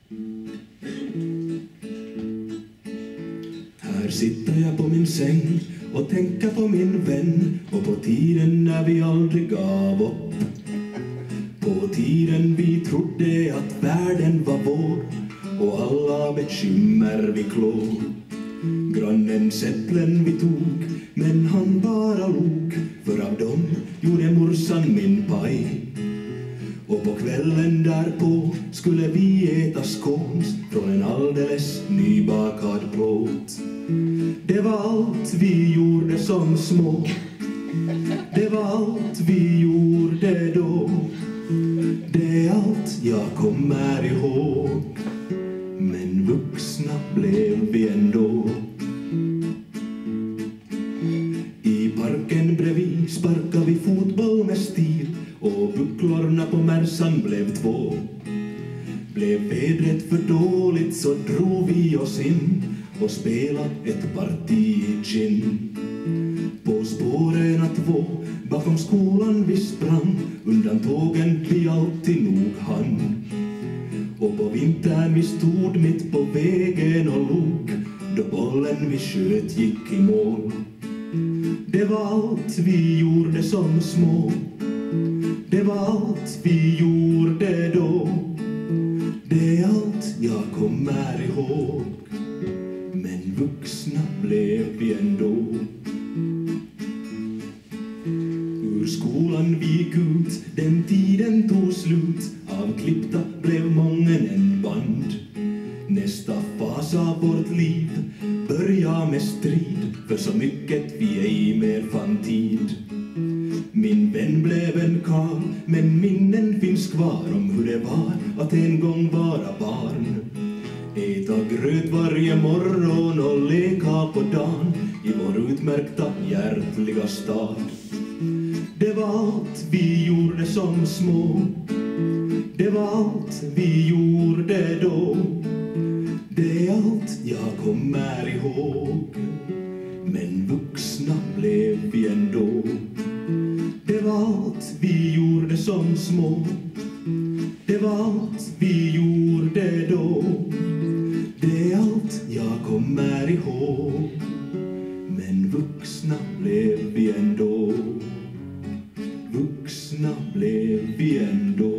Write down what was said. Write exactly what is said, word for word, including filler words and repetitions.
Här sitter jag på min säng och tänker på min vän och på tiden när vi aldrig gav upp. På tiden vi trodde att världen var vår och alla bekymmer vi klår. Grannens äpplen vi tog, men han bara log, för av dem gjorde morsan min paj. Och på kvällen därpå skulle vi äta skåns från en alldeles nybakad plåt. Det var allt vi gjorde som små, det var allt vi gjorde då. Det är allt jag kommer ihåg, men vuxna blev vi ändå. I parken bredvid sparkade vi fotboll med stil och bucklorna på Mersan blev två. Blev vädret för dåligt så drog vi oss in och spelade ett parti i gin. På spåren två, bakom skolan vi sprang, undan tågen vi alltid nog hann. Och på vintern vi stod mitt på vägen och log, då bollen vi sköt gick i mål. Det var allt vi gjorde som små, det var allt vi gjorde då. Det är allt jag kommer ihåg, men vuxna blev vi ändå. Ur skolan vi gick ut, den tiden tog slut. Avklippta blev mången en band. Nästa fas av vårt liv börja med strid, för så mycket vi ej mer fann tid. Min vän blev en karl, men minnen finns kvar om hur det var att en gång vara barn. Äta gröt varje morgon och leka på dagen i vår utmärkta hjärtliga stad. Det var allt vi gjorde som små, det var allt vi gjorde då. Det är allt jag kommer ihåg, men vuxna blev vi ändå. Det var allt vi gjorde som små, det var allt vi gjorde då. Det är allt jag kommer ihåg, men vuxna blev vi ändå. Vuxna blev vi ändå.